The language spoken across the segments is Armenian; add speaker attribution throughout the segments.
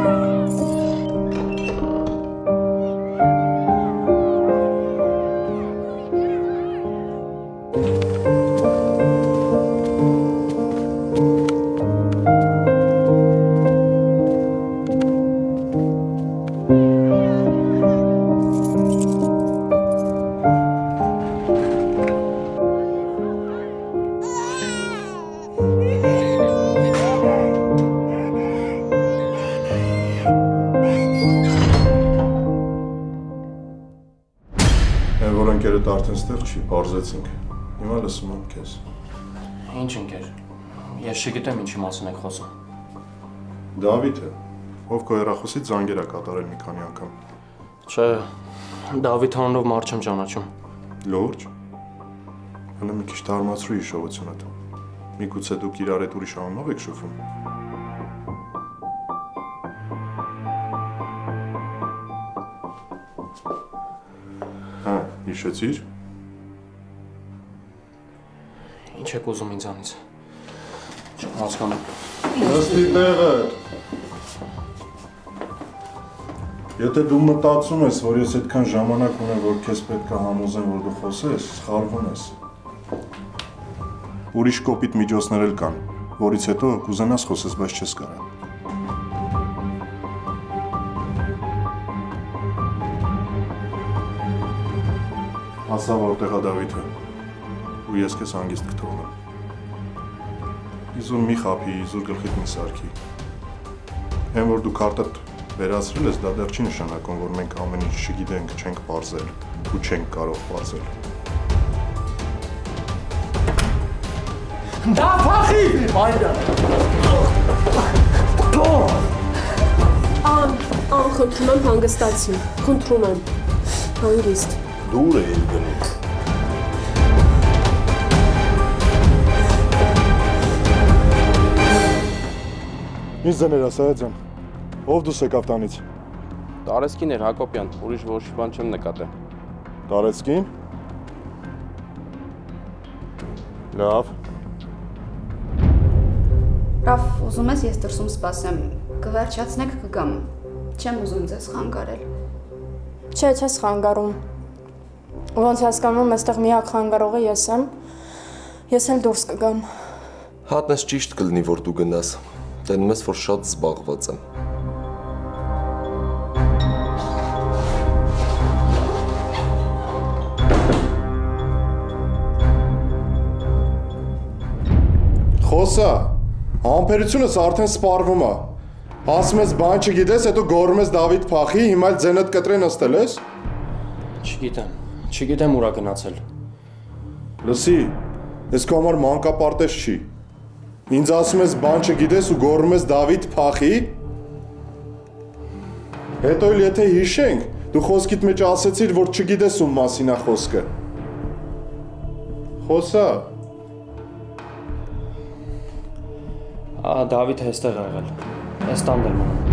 Speaker 1: Արդեն ստեղ չի, պարզեցինք։ Հիմա լսում եմ քեզ։
Speaker 2: Ինչ ընկեր։ Ես չգիտեմ ինչի մասին եք խոսում։
Speaker 1: Դավիթը, ով քո հեռախոսից զանգեր է կատարել մի քանի անգամ։
Speaker 2: Չէ, Դավիթ անունով մարդ չեմ ճանաչում։
Speaker 1: Լուրջ։ Հələ մի քիչ թարմացրու հիշողությունդ։ Միգուցե դուք իրար հետ ուրիշ անունով եք շփվում։ Հիշեցիր։
Speaker 2: Ինչ եք ուզում ինձանից։ Չեմ հասկանում։
Speaker 1: Նստի տեղը։ Եթե դու մտածում ես, որ ես այդքան ժամանակ ունեմ, որ քեզ պետք է համոզեմ, որ դու խոսես, սխալվում ես։ Ուրիշ կոպիտ միջոցներ էլ կան, որից հետո կուզենաս խոսես, բայց չես կարող։ Հասա որտեղ է Դավիթը, ու ես քեզ հանգիստ կթողնեմ։ Իզուր մի խափի, իզուր գլխիդ մի սարքի։ Հեն որ դու քարտդ վերացրել ես, դա դեռ չի նշանակում, որ մենք ամեն ինչ չգիտենք, չենք պարզել ու չենք կարող պարզել։
Speaker 3: Դա փախի!
Speaker 4: Խնդրում եմ հանգստացի, խնդրում եմ, հանգիստ։
Speaker 5: Դուր է իր գնում։
Speaker 1: Ինչ ձեներ ասայացան, ով դուս եկավ տանից։
Speaker 6: Տարեցկին էր Հակոբյան, ուրիշ ոչ բան չեմ նկատել։
Speaker 1: Տարեցկին։ Լավ։
Speaker 7: Ռաֆ, ուզում ես ես դրսում սպասեմ, կվերջացնեք կգամ, չեմ ուզում ձեզ խանգարել։
Speaker 4: Չէ, չես խանգարում։ Ոնց հասկանում եմ, այստեղ միակ խանգարողը ես եմ, ես էլ դուրս կգամ։
Speaker 5: Հատնես ճիշտ կլինի, որ դու գնաս, տենում ես, որ շատ զբաղված եմ։
Speaker 1: Խոսա, համբերությունս արդեն սպառվում է։ Ասում ես բան չգիտես, հետո գոռում ես Դավիթ փախի, հիմա էլ ձենդ կտրե նստել ես։
Speaker 2: Չգիտեմ ուրա գնացել։
Speaker 1: Լսի, ես քո համար մանկապարտեզ չի։ Ինձ ասում ես բան չգիտես ու գոռում ես Դավիթ փախի։ Հետո էլ եթե հիշենք, դու խոսքիդ մեջ ասեցիր, որ չգիտես ում մասին է խոսքը։ Խոսա։
Speaker 2: Դավիթը այստեղ է եղել, այս տանդ էլ մնում։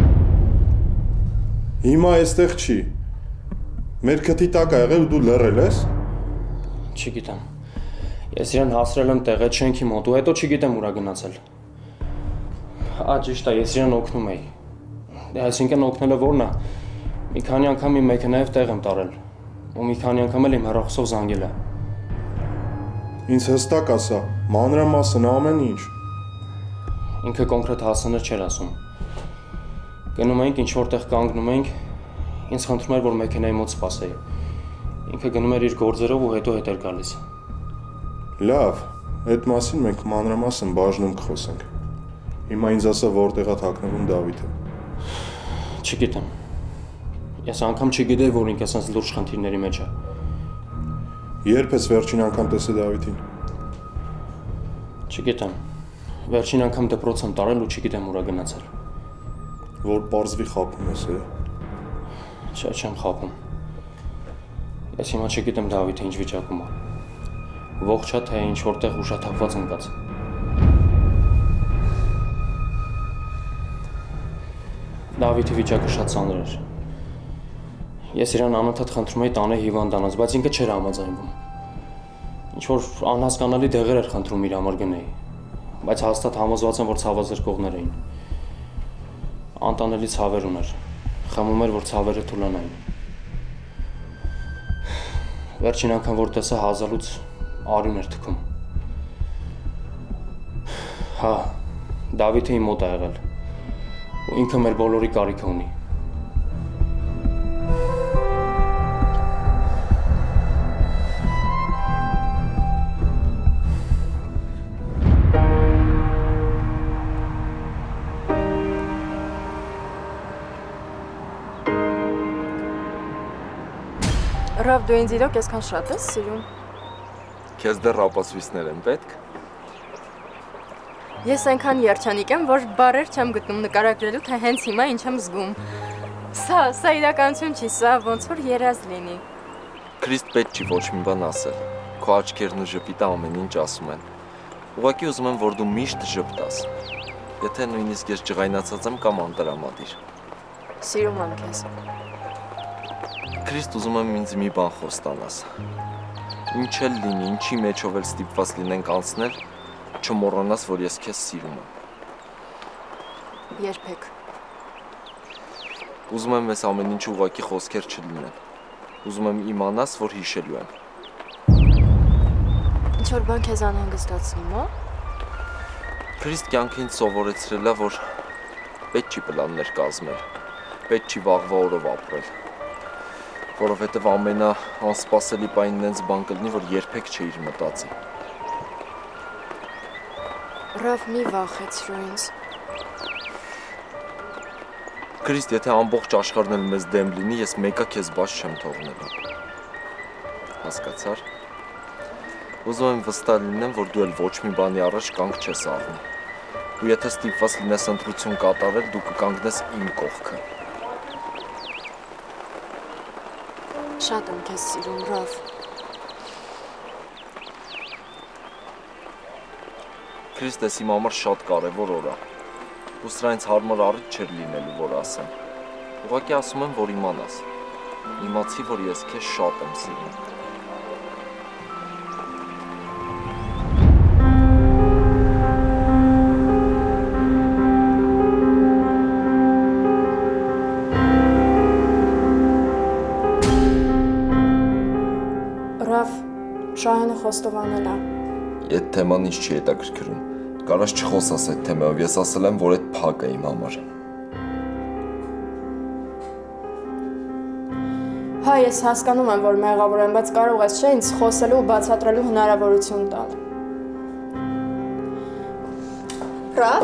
Speaker 1: Հիմա այստեղ չի։ Մեր քթի տակ է եղել ու դու լռել ես։
Speaker 2: Չգիտեմ։ Ես իրեն հասրել եմ տեղետ շենքի մոտ ու հետո չգիտեմ ուրա գնացել։ Ճիշտ է, ես իրեն օգնում էի։ Այսինքն օգնելը որն է։ Մի քանի անգամ իմ մեքենայով տեղ եմ տարել ու մի քանի անգամ էլ իմ հեռախոսով զանգել է։
Speaker 1: Ինձ հստակ ասա, մանրամասն ամեն ինչ։
Speaker 2: Ինքը կոնկրետ հասցեներ չէր ասում։ Գնում էինք, ինչ որտեղ կանգնում էինք, ինձ խնդրում էր, որ մեքենայի մոտ սպասեի։ Ինքը գնում էր իր գործերով ու հետո հետ էր գալիս։
Speaker 1: Լավ, այդ մասին մենք մանրամասն բաժնում կխոսենք։ Հիմա ինձ ասա որտեղ է թաքնվում Դավիթը։
Speaker 2: Չգիտեմ։ Ես անգամ չգիտեի, որ ինքը ասած լուրջ խնդիրների մեջ է։
Speaker 1: Երբ ես վերջին անգամ տեսել Դավիթին։
Speaker 2: Չգիտեմ։ Վերջին անգամ դպրոց եմ տարել ու չգիտեմ ուրա գնացել։
Speaker 1: Որ պարզվի խափում ես,
Speaker 2: Չէ, չեմ խափում։ Ես հիմա չգիտեմ Դավիթը ինչ վիճակում է։ Ողջ է, թե ինչ որտեղ ուշաթափված ընկած։ Դավիթի վիճակը շատ ծանր էր։ Ես իրան անընդհատ խնդրում էի տանել հիվանդանոց, բայց ինքը չէր համաձայնվում։ Ինչ որ անհասկանալի դեղեր էր խնդրում իր համար գնեի, բայց հաստատ համոզված եմ, որ ցավազրկողներ էին։ Անտանելի ցավեր ուներ։ Խմում էր, որ ցավերը թուլանային։ Վերջին անգամ որ տեսա հազալուց արյուն էր թքում։ Հա, Դավիթը իմ մոտ ա եղել։ Ու ինքը մեր բոլորի կարիքը ունի։
Speaker 4: Ռավ, դու ինձ իրոք այսքան շատ ես սիրում։
Speaker 5: Քեզ դեռ ապացույցներ են պետք։
Speaker 4: Ես այնքան երջանիկ եմ, որ բառեր չեմ գտնում նկարագրելու, թե հենց հիմա ինչ եմ զգում։ Սա իրականություն չի, սա ոնց որ երազ լինի։
Speaker 5: Քրիստ պետք չի ոչ մի բան ասել։ Քո աչքերն ու ժպիտը ամեն ինչ ասում են։ Ուղղակի ուզում եմ, որ դու միշտ ժպտաս։ Եթե նույնիսկ ես ջղայնացած եմ կամ անտրամադիր։
Speaker 4: Սիրում եմ քեզ։
Speaker 5: Քրիստ ուզում եմ ինձ մի բան խոստանաս։ Ինչ էլ լինի, ինչի մեջով էլ ստիպված լինենք անցնել, չմոռանաս, որ ես քեզ սիրում եմ։
Speaker 4: Երբեք։
Speaker 5: Ուզում եմ այս ամեն ինչը ուղղակի խոսքեր չլինեն։ Ուզում եմ իմանաս, որ հիշելու եմ։
Speaker 4: Ինչ որ բան քեզ անհանգստացնում, հա։
Speaker 5: Քրիստ կյանքը ինձ սովորեցրել է, որ պետք չի պլաններ կազմել, պետք չի վաղվա օրով ապրել, որովհետև ամենաանսպասելի պահին նենց բան կլինի, որ երբեք չէիր մտածի։
Speaker 4: Ռավ, մի վախեցրու ինձ։
Speaker 5: Քրիստ, եթե ամբողջ աշխարհն էլ մեզ դեմ լինի, ես մեկը քեզ բաց չեմ թողնելու։ Հասկացար։ Ուզում եմ վստահ լինեմ, որ դու էլ ոչ մի բանի առաջ կանգ չես առնի։ Ու եթե ստիպված լինես ընտրություն կատարել, դու կկանգնես իմ կողքը։
Speaker 4: Շատ եմ քեզ սիրում, Ռավ։
Speaker 5: Քրիստ, ես իմ համար շատ կարևոր օր է։ Ու սրա ինձ հարմար առիթ չէր լինելու, որ ասեմ։ Ուղղակի ասում եմ, որ իմանաս։ Իմացի, որ ես քեզ շատ եմ սիրում։
Speaker 4: Ռավ, Շահենը խոստովանել է։
Speaker 5: Այդ թեման ինչ չի հետաքրքրում։ Կարաս չխոսաս այդ թեմայով, ես ասել եմ, որ այդ փակ է իմ համար։
Speaker 4: Հա, ես հասկանում եմ, որ մեղավոր եմ, բայց կարող ես չէ ինձ խոսելու ու բացատրելու հնարավորություն տալ։ Ռավ։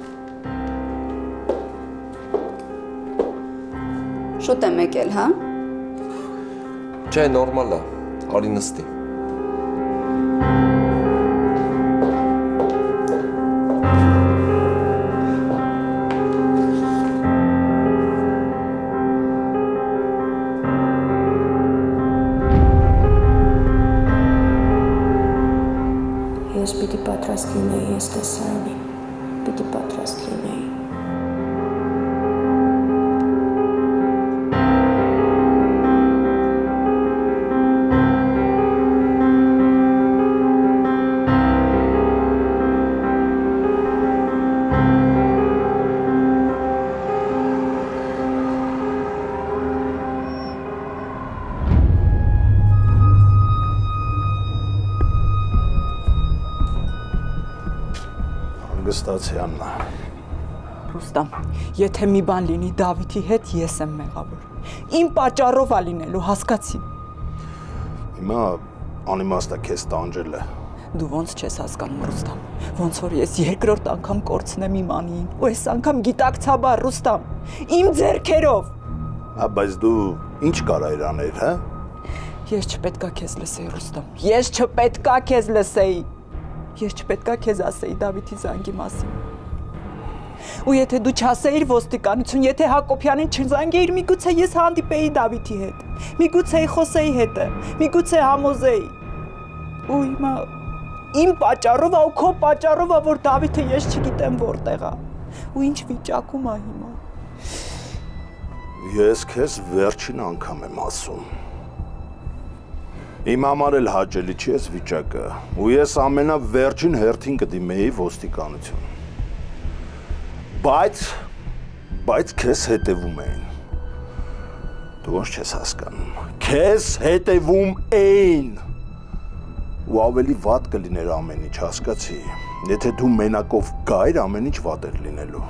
Speaker 7: Շուտ եմ եկել, հա։
Speaker 5: Չէ, նորմալ է, արի նստի։
Speaker 4: Ես պիտի պատրաստ լինեի, ես տեսարանի, պիտի պատրաստ լինեի։
Speaker 3: Հանգստացյանն է։
Speaker 8: Ռուստամ, եթե մի բան լինի Դավիթի հետ, ես եմ մեղավոր։ Իմ պատճառով է լինելու, հասկացի։
Speaker 3: Հիմա անիմաստ է քեզ տանջելը։
Speaker 8: Դու ոնց չես հասկանում, Ռուստամ, ոնց որ ես երկրորդ անգամ կորցնեմ իմ անին, ու այս անգամ գիտակցաբար, Ռուստամ, իմ ձեռքերով։
Speaker 3: Հա, բայց դու ինչ կարայր անել, հա։
Speaker 8: Ես չպետքա քեզ լսեի, Ռուստամ, ես չպետքա քեզ լսեի։ Ես չպետքա քեզ ասեի Դավիթի զանգի մասին։ Ու եթե դու չասեիր ոստիկանություն, եթե Հակոբյանին չզանգեիր, միգուցե ես հանդիպեի Դավիթի հետ, միգուցե խոսեի հետը, միգուցե համոզեի։ Ու հիմա իմ պատճառով ու քո պատճառով որ Դավիթը ես չգիտեմ որտեղ է։ Ու ինչ վիճակում է հիմա։
Speaker 3: Ես քեզ վերջին անգամ եմ ասում։ Իմ համար էլ հաճելի չի այս վիճակը, ու ես ամենավերջին հերթին կդիմեի ոստիկանություն։ Բայց բայց քեզ հետևում էին։ Դու ոնց չես հասկանում։ Քեզ հետևում էին։ Ու ավելի վատ կլիներ ամեն ինչ, հասկացի։ Եթե դու մենակով գայր, ամեն ինչ վատ էր լինելու։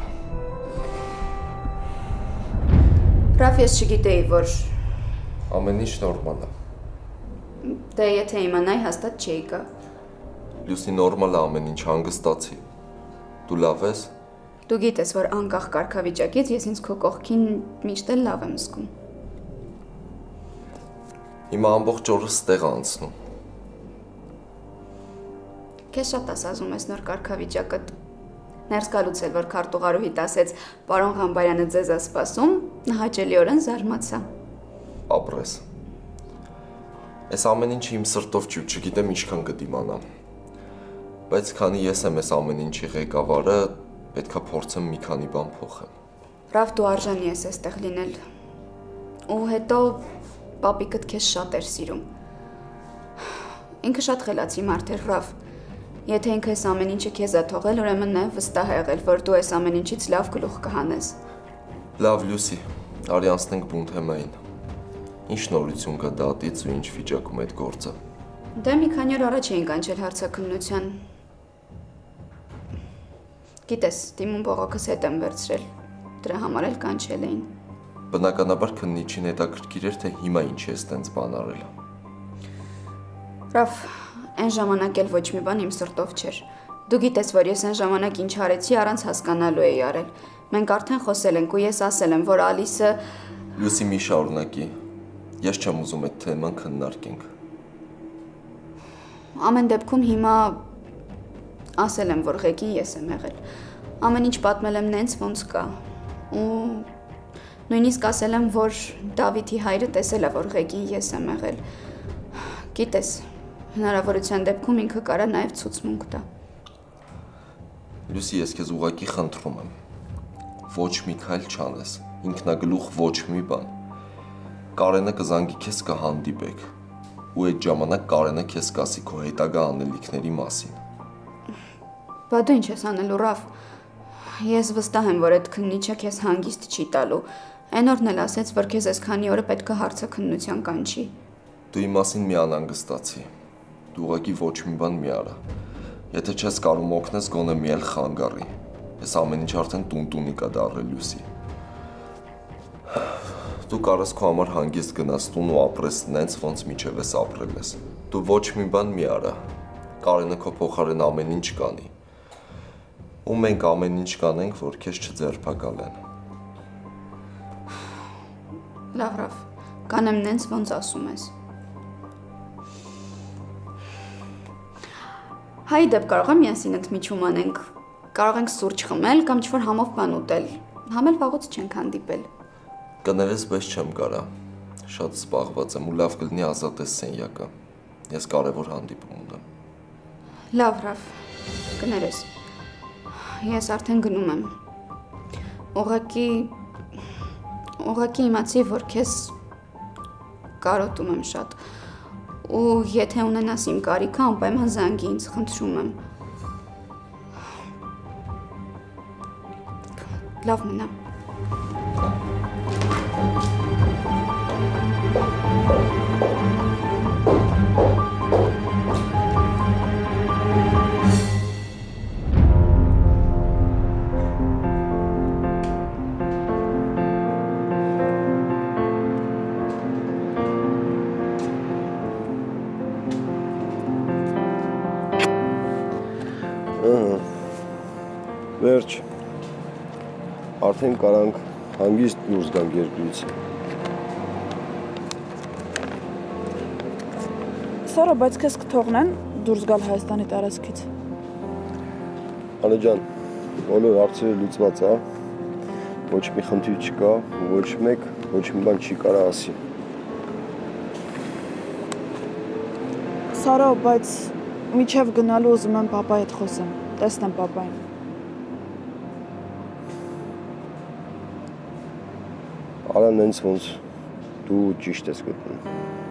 Speaker 7: Ռաֆ, ես չգիտեի, որ
Speaker 5: Ամեն ինչ նորմալ է։
Speaker 7: Դե եթե իմանայի, հաստատ չէի գա։
Speaker 5: Լուսի նորմալ է ամեն ինչ, հանգստացի։ Դու լավ ես։
Speaker 7: Դու գիտես, որ անկախ կարգավիճակից ես ինձ քո կողքին միշտ էլ լավ եմ զգում։
Speaker 5: Հիմա ամբողջ օրը ստեղ անցնում։
Speaker 7: Քեզ շատ ասազում ես նոր կարգավիճակը։ Ներս գալուց էլ որ քարտուղարուհիդ ասեց, պարոն Ղամբարյանը ձեզ է սպասում, հաճելիորեն զարմացա։
Speaker 5: Ապրես։ Այս ամեն ինչը իմ սրտով չի, չգիտեմ ինչքան կդիմանամ։ Բայց քանի ես եմ այս ամեն ինչի ղեկավարը, պետքա փորձեմ մի քանի բան փոխեմ։
Speaker 7: Ռաֆ, դու արժանի ես այստեղ լինել։ Ու հետո պապիկդ քեզ շատ էր սիրում։ Ինքը շատ խելացի մարդ էր, Ռաֆ։ Եթե ինքը այս ամեն ինչը քեզ է թողել, ուրեմն նաև վստահ է եղել, որ դու այս ամեն ինչից լավ գլուխ կհանես։
Speaker 5: Լավ, Լուսի, արի անցնենք բուն թեմային։ Ինչ նորություն կա դատից ու ինչ վիճակում այդ գործը։
Speaker 7: Դե մի քանի օր առաջ էին կանչել հարցաքննության։ Գիտես, դիմում բողոքս հետ եմ վերցրել։ Դրա համար էլ կանչել էին։
Speaker 5: Բնականաբար քննիչին հետաքրքիր էր, թե հիմա ինչ է ստենց բան արել։
Speaker 7: Ռաֆ, այն ժամանակ էլ ոչ մի բան իմ սրտով չէր։ Դու գիտես, որ ես այն ժամանակ ինչ արեցի, առանց հասկանալու էի արել։ Մենք արդեն խոսել ենք ու ես ասել եմ, որ Ալիսը…
Speaker 5: Լուսի, մի շարունակի։ Ես չեմ ուզում այդ թեման քննարկենք։
Speaker 7: Ամեն դեպքում հիմա ասել եմ, որ ղեկին ես եմ եղել։ Ամեն ինչ պատմել եմ նենց ոնց կա։ Ու նույնիսկ ասել եմ, որ Դավիթի հայրը տեսել է, որ ղեկին ես եմ եղել։ Գիտես, հնարավորության դեպքում ինքը կարա նաև ցուցմունք տա։
Speaker 5: Լուսի, ես քեզ ուղղակի խնդրում եմ։ Ոչ մի քայլ չանես, ինքնագլուխ ոչ մի բան։ Կարենը կզանգի քեզ կհանդիպեք, ու այդ ժամանակ Կարենը քեզ կասի քո հետագա անելիքների մասին։
Speaker 7: Բա դու ինչ ես անելու, Ռաֆ։ Ես վստահ եմ, որ այդ քննիչը քեզ հանգիստ չի տալու։ Այն օրն էլ ասեց, որ քեզ այսքանի օրը պետք է հարցաքննության կանչի։
Speaker 5: Դու իմ մասին մի անհանգստացի։ Դու ուղղակի ոչ մի բան մի արա։ Եթե չես կարող օգնես, գոնե մի էլ խանգարի։ Այս ամեն ինչ արդեն տուն-տունի կա դառել, Լուսի։ Դու կարես քո համար հանգիստ գնաս տուն ու ապրես նենց, ոնց միջև ես ապրել ես։ Դու ոչ մի բան մի արա։ Կարենը քո փոխարեն ամեն ինչ կանի։ Ու մենք ամեն ինչ կանենք, որ քեզ չձերբակալեն։
Speaker 7: Լավ, Ռաֆ, կանեմ նենց ոնց ասում ես։ Հայ դեպ կարող եմ միասին ընդմիջում անենք։ Կարող ենք սուրճ խմել կամ ինչ-որ համով բան ուտել։ Համ էլ վաղուց չենք հանդիպել։
Speaker 5: Կներես, բայց չեմ կարա։ Շատ զբաղված եմ ու լավ կլինի ազատես սենյակը։ Ես կարևոր հանդիպում ունեմ։
Speaker 7: Լավ, Ռաֆ, կներես։ Ես արդեն գնում եմ։ Ուղղակի իմացի, որ քեզ կարոտում եմ շատ։ Ու եթե ունենաս իմ կարիքը, անպայման զանգի ինձ, խնդրում եմ։ Լավ մնա։
Speaker 9: Վերջ, արդեն կարանք հանգիստ դուրս գանք երկրից։
Speaker 10: Սորա, բայց քեզ կթողնեն դուրս գալ Հայաստանի տարածքից։
Speaker 9: Անե ջան, բոլոր հարցերը լուծված է, ոչ մի խնդիր չկա, ոչ մեկ, ոչ մի բան չի կարա ասի։
Speaker 10: Սորա, բայց միջև գնալու ուզում եմ պապայի հետ խոսեմ, տեսնեմ պապային։
Speaker 9: Արա նենց ոնց դու ճիշտ ես գտնում։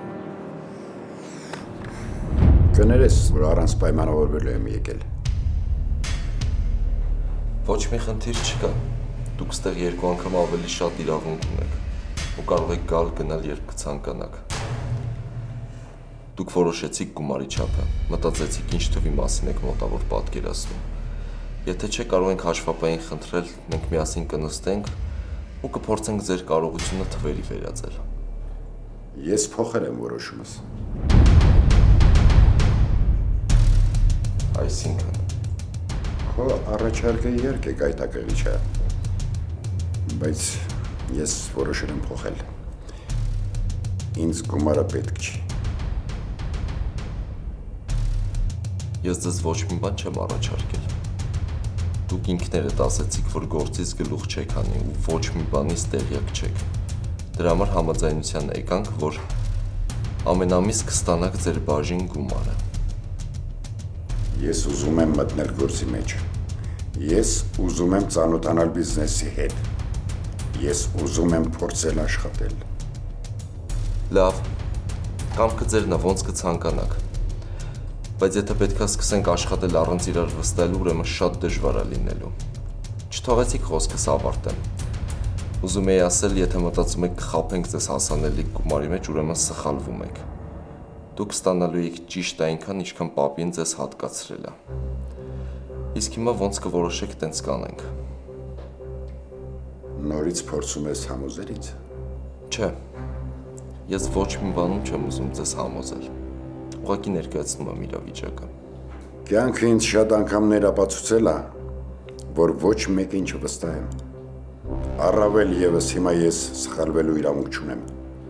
Speaker 11: Կներես, որ առանց պայմանավորվելու եմ եկել։
Speaker 5: Ոչ մի խնդիր չկա։ Դուք ստեղ երկու անգամ ավելի շատ իրավունք ունեք ու կարող եք գալ գնալ երբ կցանկանաք։ Դուք որոշեցիք գումարի չափը, մտածեցիք ինչ թվի մասին եք մոտավոր պատկերացնում։ Եթե չէ կարող ենք հաշվապային խնդրել, մենք միասին կնստենք ու կփորձենք ձեր կարողությունը թվերի վերածել։
Speaker 11: Ես փոխել եմ որոշումս։
Speaker 5: Այսինքն
Speaker 11: Քո առաջարկը երկ է գայթակղի չէ, բայց ես որոշել եմ փոխել։ Ինձ գումարը պետք չի։
Speaker 5: Ես ձեզ ոչ մի բան չեմ առաջարկել։ Դուք ինքներդ ասացիք, որ գործից գլուխ չեք անի ու ոչ մի բանից տեղյակ չեք։ Դրա համար համաձայնության եկանք, որ ամեն ամիս կստանաք ձեր բաժին գումարը։
Speaker 11: Ես ուզում եմ մտնել գործի մեջ։ Ես ուզում եմ ծանոթանալ բիզնեսի հետ։ Ես ուզում եմ փորձել աշխատել։
Speaker 5: Լավ, կամքը ձերն է, ոնց կցանկանաք։ Բայց եթե պետքա սկսենք աշխատել առանց իրար վստահելու, ուրեմն շատ դժվար է լինելու։ Չթողեցիք խոսքս ավարտեմ։ Ուզում եի ասել, եթե մտածում եք կխաբենք ձեզ հասանելիք գումարի մեջ, ուրեմն սխալվում եք։ Դուք ստանալու եք ճիշտ այնքան, ինչքան պապին ձեզ հատկացրել է։ Իսկ հիմա ոնց կորոշեք, տենց կանենք։
Speaker 11: Նորից փորձում ես համոզել ինձ։
Speaker 5: Չէ։ Ես ոչ մի բանում չեմ ուզում ձեզ համոզել։ Ուղղակի ներկայացնում եմ իրավիճակը։
Speaker 11: Կյանքը ինձ շատ անգամներ ապացուցել է, որ ոչ մեկին չվստահեմ։ Առավել եւս հիմա ես սխալվելու իրավունք չունեմ։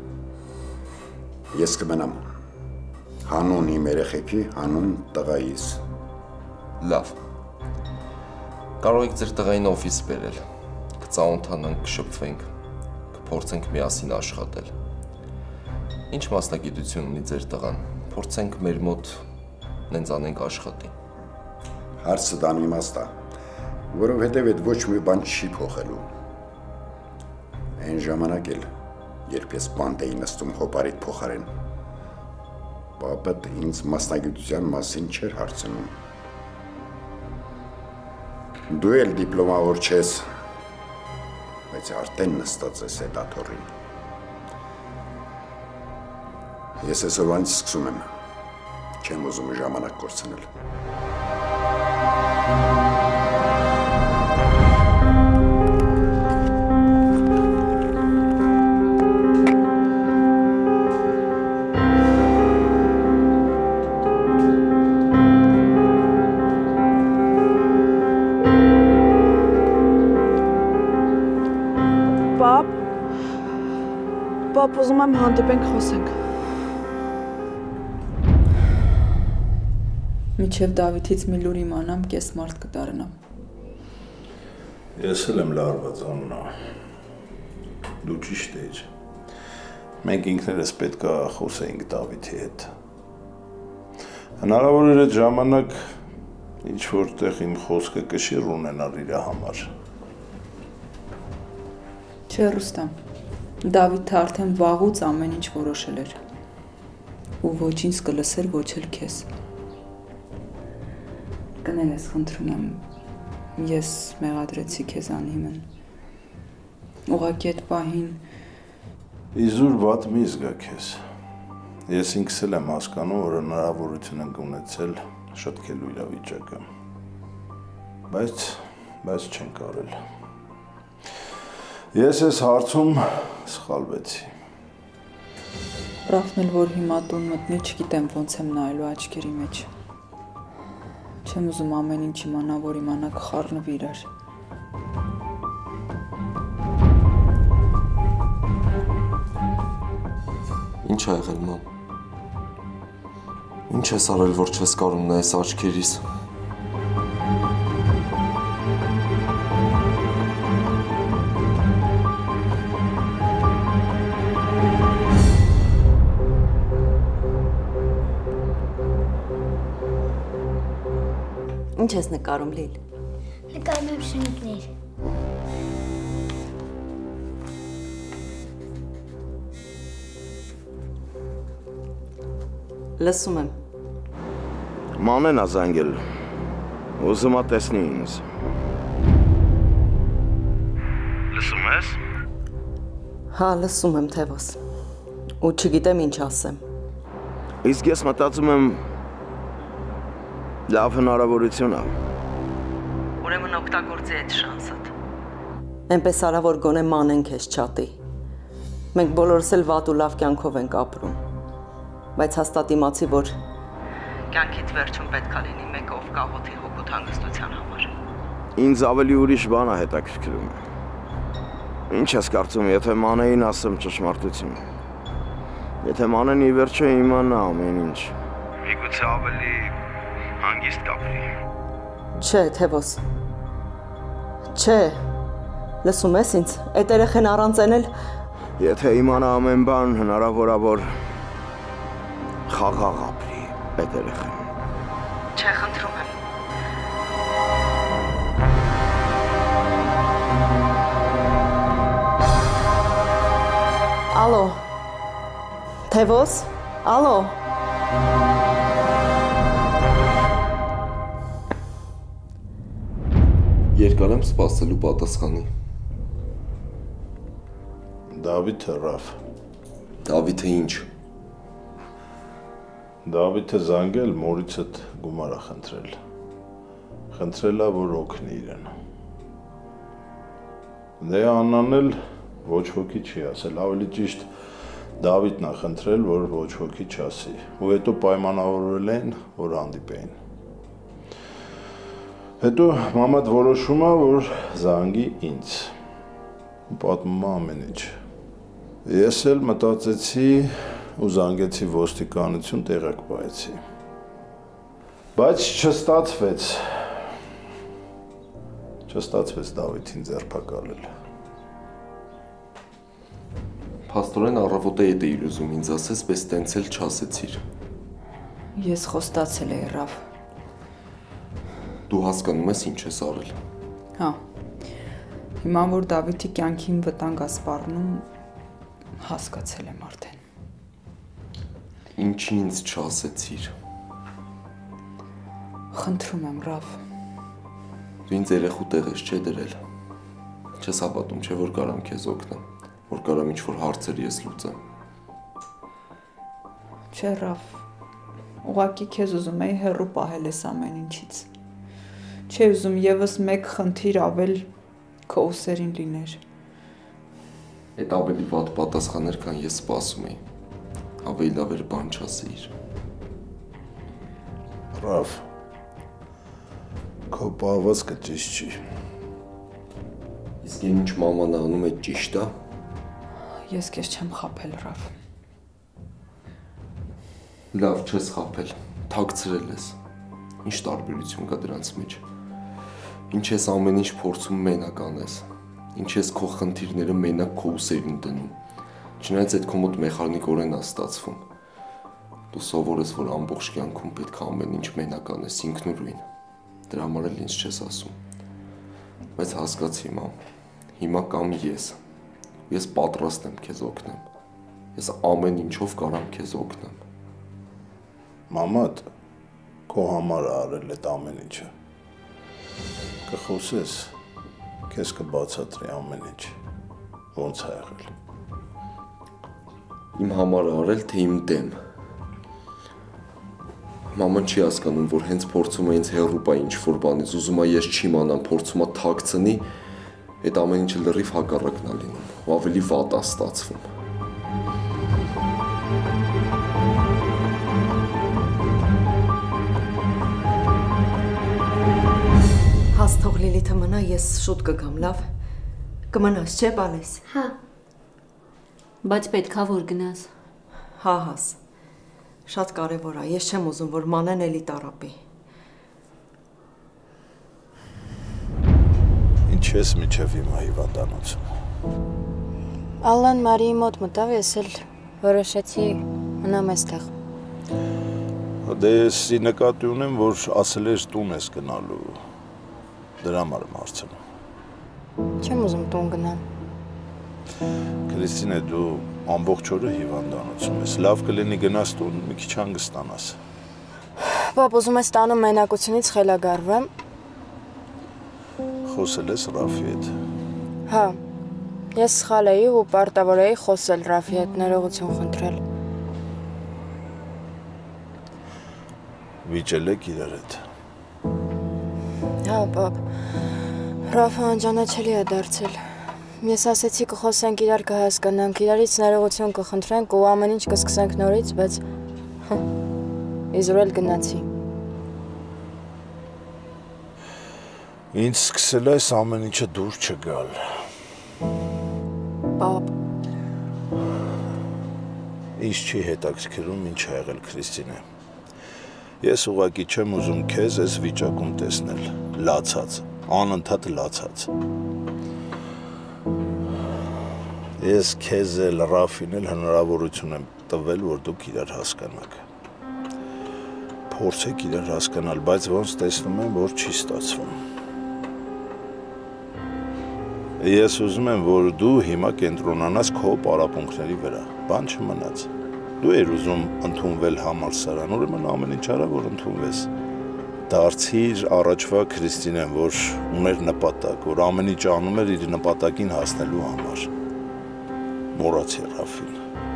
Speaker 11: Ես կմնամ հանուն իմ երեխեքի, հանուն տղայիս։
Speaker 5: Լավ։ Կարող եք ձեր տղային օֆիս բերել։ Կծանոթանանք, կշփվենք, կփորձենք միասին աշխատել։ Ինչ մասնագիտություն ունի ձեր տղան։ Փորձենք մեր մոտ նենց անենք աշխատի։
Speaker 11: Հարցը անիմաստ է, որովհետև այդ ոչ մի բան չի փոխելու։ Այն ժամանակ էլ, երբ ես բանտ էի նստում հոպարիտ փոխարեն, պապդ ինձ մասնագիտության մասին չէր հարցնում։ Դու էլ դիպլոմավոր չես, բայց արդեն նստած ես այդ աթոռին։ Ես այսօրվանից սկսում եմ, չեմ ուզում ժամանակ կորցնել։
Speaker 10: Պապ, ուզում եմ հանդիպենք խոսենք։
Speaker 8: Միջև Դավիթից մի լուր իմանամ, կես մարդ կդառնամ։
Speaker 3: Ես էլ եմ լարված Աննա։ Դու ճիշտ ես։ Մենք ինքներս պետք է խոսեինք Դավիթի հետ։ Հնարավոր էր այդ ժամանակ ինչ որտեղ իմ խոսքը կշիռ ունենար իր համար։
Speaker 8: Չէ, Ռուստամ։ Դավիթը արդեն վաղուց ամեն ինչ որոշել էր։ Ու ոչ ինձ կլսեր, ոչ էլ քեզ։ Կներես, խնդրում եմ, ես մեղադրեցի քեզ անհիմն։ Ուղղակի այդ պահին
Speaker 3: Իզուր վատ մի զգա քեզ։ Ես ինքս էլ եմ հասկանում, որ հնարավորություն ենք ունեցել շտկելու իրավիճակը։ Բայց չենք արել։ Ես այս հարցում սխալվեցի։
Speaker 8: Ռաֆն էլ որ հիմա տուն մտնի, չգիտեմ ոնց եմ նայելու աչքերի մեջ։ Չեմ ուզում ամեն ինչ իմանա, որ իմանա կխառնվի իրար։
Speaker 5: Ինչ ա եղել, ման։ Ինչ ես արել, որ չես կարում նայես աչքերիս։
Speaker 12: Ինչ ես նկարում, Լիլ։
Speaker 13: Նկարում եմ շնիկներ։
Speaker 12: Լսում եմ։
Speaker 3: Մանեն ա զանգել։ Ուզում ա տեսնի ինձ։
Speaker 14: ես։
Speaker 8: Հա, լսում եմ Թևոս։ Ու չգիտեմ ինչ ասեմ։
Speaker 3: Իսկ ես մտածում եմ լավ հնարավորություն է։
Speaker 8: Ուրեմն օգտագործի այդ շանսդ։ Էնպես արա որ գոնե մանեն քեզ չատի։ Մենք բոլորս էլ վատ ու լավ կյանքով ենք ապրում։ Բայց հաստատ իմացի, որ կյանքից վերջում պետքա լինի մեկը, ով կաղոթի հոգուտ հանգստության համար։
Speaker 3: Ինձ ավելի ուրիշ բան է հետաքրքրում։ Ինչ ես կարծում, եթե մանեին ասեմ ճշմարտությունը։ Եթե մանեն ի վերջո իմանա ամեն ինչ։
Speaker 14: Միգուցե ավելի հանգիստ կապրի։
Speaker 8: Չէ, Թևոս։ Չէ։ Լսում ես ինձ, այդ երեխեն առանց էնել։
Speaker 3: Եթե իմանա ամեն բան, հնարավոր է որ խաղաղ ապրի այդ երեխեն։
Speaker 8: Չէ, խնդրում եմ։ Ալո։ Թևոս, ալո։
Speaker 5: Երկար եմ սպասելու պատասխանի։
Speaker 1: Դավիթը Ռաֆ։
Speaker 5: Դավիթը ինչ։
Speaker 1: Դավիթը զանգել մորիցդ գումար է խնդրել։ Խնդրել է որ օգնի իրեն։ Դե Աննան էլ ոչ ոքի չի ասել, ավելի ճիշտ Դավիթն է խնդրել, որ ոչ ոքի չասի, ու հետո պայմանավորվել են, որ հանդիպեին։ Հետո մամադ որոշում է, որ զանգի ինձ, պատմում է ամեն ինչ։ Ես էլ մտածեցի ու զանգեցի ոստիկանություն տեղակ պահեցի։ Բայց չստացվեց Դավիթին ձերբակալել։
Speaker 5: Փաստորեն առավոտը ետ էիր ուզում ինձ ասես, պես տենց էլ չասեցիր։
Speaker 8: Ես խոստացել էի, Ռաֆ։
Speaker 5: Դու հասկանում ես ինչ ես արել։
Speaker 8: Հա։ Հիմա որ Դավիթի կյանքին վտանգ է սպառնում, հասկացել եմ արդեն։
Speaker 5: Ինչի ինձ չասեցիր։
Speaker 8: Խնդրում եմ, Ռաֆ։
Speaker 5: Դու ինձ երեխու տեղ ես չէ դրել։ Չես հավատում, չէ որ կարամ քեզ օգնեմ, որ կարամ ինչ-որ հարցեր ես լուծեմ։
Speaker 8: Չէ, Ռաֆ, ուղղակի քեզ ուզում էի հեռու պահել ես ամեն ինչից։ Չէ ուզում եւս մեկ խնդիր ավել քո ուսերին լիներ։
Speaker 5: Այդ ավելի վատ պատասխաներ, քան ես սպասում էի։ Ավելի լավ էր բան չասեիր։
Speaker 1: Ռաֆ, քո պահվածքը ճիշտ չի։
Speaker 5: Իսկ ինչ մաման անում է ճիշտ է։
Speaker 8: Ես քեզ չեմ խաբել, Ռաֆ։
Speaker 5: Լավ, չես խաբել, թաքցրել ես։ Ինչ տարբերություն կա դրանց մեջ։ Ինչ ես ամեն ինչ փորձում մենակ անես։ Ինչ ես քո խնդիրները մենակ քո ուսերին դնում։ Չնայած այդ քո մոտ մեխանիկորեն է ստացվում։ Դու սովոր ես, որ ամբողջ կյանքում պետք է ամեն ինչ մենակ անես ինքնուրույն։ Դրա համար էլ ինձ չես ասում։ Բայց հասկացի, մամ, հիմա կամ ես։ Ես պատրաստ եմ քեզ օգնեմ։ Ես ամեն ինչով կարամ քեզ օգնեմ։
Speaker 1: Մամադ քո համար է արել այդ ամեն ինչը։ Կխոսես, քեզ կբացատրի ամեն ինչ։ Ոնց է եղել։
Speaker 5: Իմ համար արել, թե իմ դեմ։ Մաման չի հասկանում, որ հենց փորձում է ինձ հեռու պահի ինչ-որ բանից, ուզում է ես չիմանամ, փորձում է թաքցնի, այդ ամեն ինչը լրիվ հակառակն է լինում, ու ավելի վատ է ստացվում։
Speaker 8: Հասթող Լիլիթը մնա, ես շուտ կգամ, լավ։ Կմնաս, չէ, բանես։
Speaker 12: Հա։ Բայց պետքա որ գնաս։
Speaker 8: Հա, հաս։ Շատ կարևոր է, ես չեմ ուզում, որ մանեն էլի տարապի։
Speaker 1: Ինչ ես միջև հիմա հիվանդանոցում։
Speaker 4: Ալլան Մարիի մոտ մտավ, ես էլ որոշեցի մնամ այստեղ։
Speaker 1: Դե ես նկատի ունեմ, որ ասել ես տուն ես գնալու։ Դրա համար եմ հարցնում։
Speaker 4: Չեմ ուզում տուն գնամ։
Speaker 1: Քրիստինե, դու ամբողջ օրը հիվանդանոցում ես։ Լավ կլինի գնաս տուն, մի քիչ հանգստանաս։
Speaker 4: Պապ, ուզում ես տանը մենակությունից խելագարվեմ։
Speaker 1: Խոսել ես Ռաֆի հետ։
Speaker 4: Հա, Ես սխալ էի ու պարտավոր էի խոսել Ռաֆի հետ, ներողություն խնդրել։
Speaker 3: Վիճել եք իրար հետ։
Speaker 4: Հա, պապ։ Ռաֆը անջանաչելի է դարձել։ Ես ասեցի կխոսենք իրար կհասկանանք, իրարից ներողություն կխնդրենք ու ամեն ինչ կսկսենք նորից, բայց իզուր էլ գնացի։
Speaker 3: Ինձ սկսել է այս ամեն ինչը դուր չգալ։
Speaker 4: Պապ։
Speaker 3: Ինչ չի հետաքրքրում ինչ ա եղել Քրիստինե։ Ես ուղղակի չեմ ուզում քեզ այս վիճակում տեսնել, լացած, անընդհատ լացած։ Ես քեզ էլ Ռաֆին էլ հնարավորություն եմ տվել, որ դուք իրար հասկանաք։ Փորձեք իրար հասկանալ, բայց ոնց տեսնում եմ, որ չի ստացվում։ Ես ուզում եմ, որ դու հիմա կենտրոնանաս քո պարապմունքների վրա, բան չմնաց։ Դու ես ուզում ընդունվել համալսարան, ուրեմն ամեն ինչ արա, որ ընդունվես։ Դարձիր առաջվա Քրիստինեն, որ ուներ նպատակ, որ ամեն ինչ անում էր իր նպատակին հասնելու համար։ Մոռացի Ռաֆին։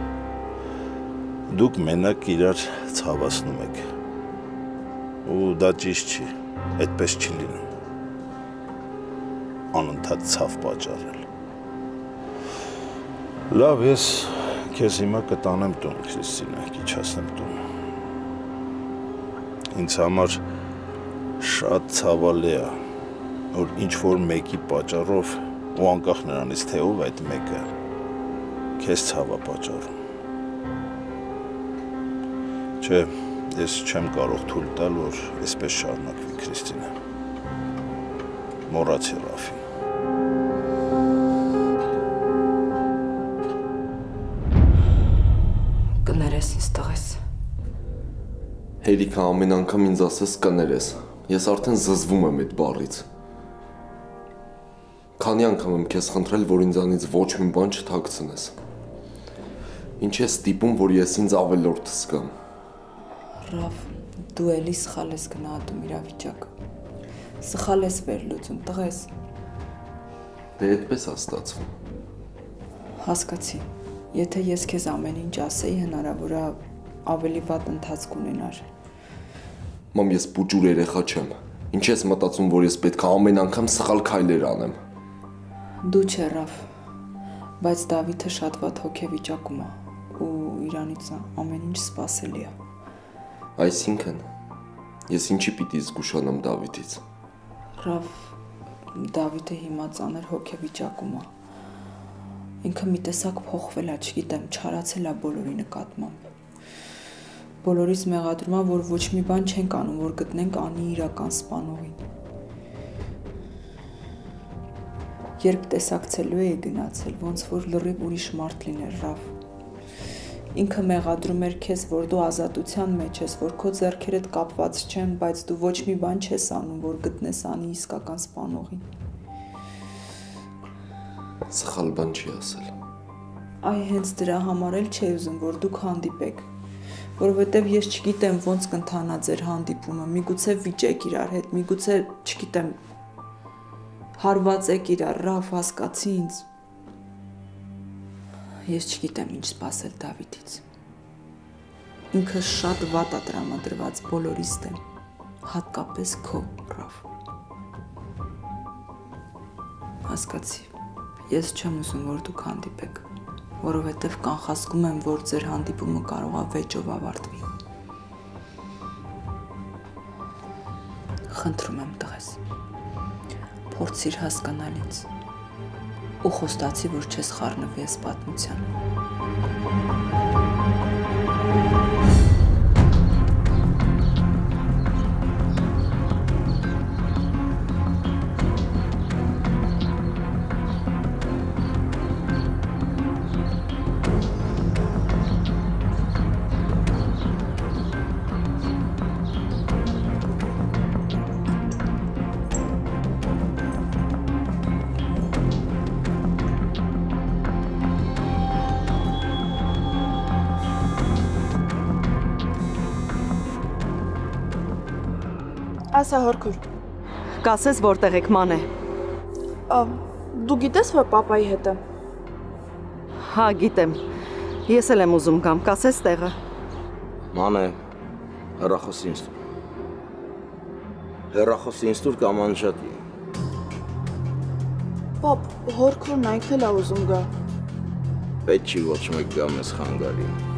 Speaker 3: Դուք մենակ իրար ցավացնում եք։ Ու դա ճիշտ չի, այդպես չի լինում։ Անընդհատ ցավ պատճառել։ Լավ, ես քեզ հիմա կտանեմ տուն, Քրիստինա, կիչացնեմ տուն։ Ինձ համար շատ ցավալի է, որ ինչ-որ մեկի պատճառով ու անկախ նրանից թե ով այդ մեկը քեզ ցավ է պատճառում։ Չէ, ես չեմ կարող թույլ տալ, որ այսպես շարունակվի, Քրիստինա։ Մոռացի Ռաֆին։
Speaker 8: Կներես ինձ տղես։
Speaker 5: Հերիքը ամեն անգամ ինձ ասես կներես։ Ես արդեն զզվում եմ այդ բառից։ Քանի անգամ եմ քեզ խնդրել, որ ինձանից ոչ մի բան չթաքցնես։ Ինչ ես ստիպում, որ ես ինձ ավելորդ զգամ։
Speaker 8: Ռաֆ, դու էլի սխալ ես գնահատում իրավիճակը։ Սխալ ես վերլուծում, տղես։
Speaker 5: Դե այդպես է ստացվում։
Speaker 8: Հասկացի։ Եթե ես քեզ ամեն ինչ ասեի, հնարավոր է ավելի վատ ընթացք ունենար։
Speaker 5: Մամ, ես բուջուր երեխա չեմ։ Ինչ ես մտածում, որ ես պետք է ամեն անգամ սխալ քայլեր անեմ։
Speaker 8: Դու չէ, Ռաֆ, բայց Դավիթը շատ վատ հոգեվիճակում է ու իրանից ամեն ինչ սպասելի է։
Speaker 5: Այսինքն, ես ինչի պիտի զգուշանամ Դավիթից։
Speaker 8: Ռաֆ, Դավիթը հիմա ծանր հոգեվիճակում է։ Ինքը մի տեսակ փոխվել է, չգիտեմ, չարացել է բոլորի նկատմամբ։ Բոլորից մեղադրում է, որ ոչ մի բան չենք անում, որ գտնենք անի իրական սպանողին։ Երբ տեսակցելու էի գնացել, ոնց որ լրիվ ուրիշ մարդ լիներ, Ռաֆ։ Ինքը մեղադրում էր քեզ, որ դու ազատության մեջ ես, որ քո ձեռքերդ կապված չեն, բայց դու ոչ մի բան չես անում, որ գտնես անի իսկական սպանողին։
Speaker 5: Սխալ բան չի ասել։
Speaker 8: Այ հենց դրա համար էլ չի ուզում, որ դուք հանդիպեք, որովհետև ես չգիտեմ ոնց կընթանա ձեր հանդիպումը, միգուցե վիճեք իրար հետ, միգուցե, չգիտեմ, հարվածեք իրար, Ռաֆ, հասկացի ինձ։ Ես չգիտեմ ինչ սպասել Դավիթից։ Ինքը շատ վատ է տրամադրված բոլորիս դեմ, հատկապես քո, Ռաֆ։ Հասկացի, ես չեմ ուզում, որ դուք հանդիպեք, որովհետև կանխազգում եմ, որ ձեր հանդիպումը կարող է վեճով ավարտվի։ Խնդրում եմ տղես, փորձիր հասկանալ ինձ ու խոստացի, որ չես խառնվի այս պատմության։
Speaker 10: Ասա հորքուր։
Speaker 8: Կասես որտեղ եք մանե։
Speaker 10: Դու գիտես, որ պապայի հետ է։
Speaker 8: Հա, գիտեմ։ Ես էլ եմ ուզում գամ, կասես տեղը։
Speaker 3: Մանե, հեռախոսի ինձ տուր։ Հեռախոսի ինձ տուր կամ անջատի։
Speaker 10: Պապ, հորքրն այնքն էլ ա ուզում գա։
Speaker 3: Պետք չի ոչ մեկ գա մեզ խանգարի։